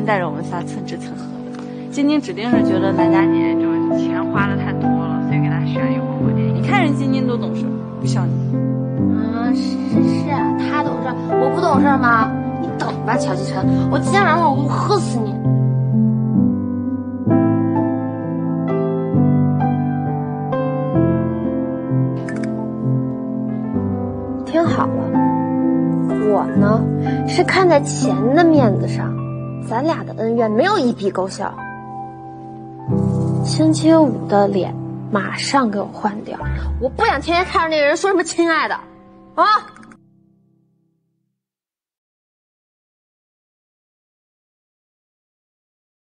带着我们仨蹭吃蹭喝的。晶晶指定是觉得咱家姐就是钱花的太多了，所以给她选一火锅店。你看人晶晶多懂事，不像你。 啊，是啊，他懂事，我不懂事吗？你等吧，乔继晨，我今天晚上我喝死你！听好了，我呢是看在钱的面子上，咱俩的恩怨没有一笔勾销。星期五的脸马上给我换掉，我不想天天看着那个人说什么亲爱的，啊！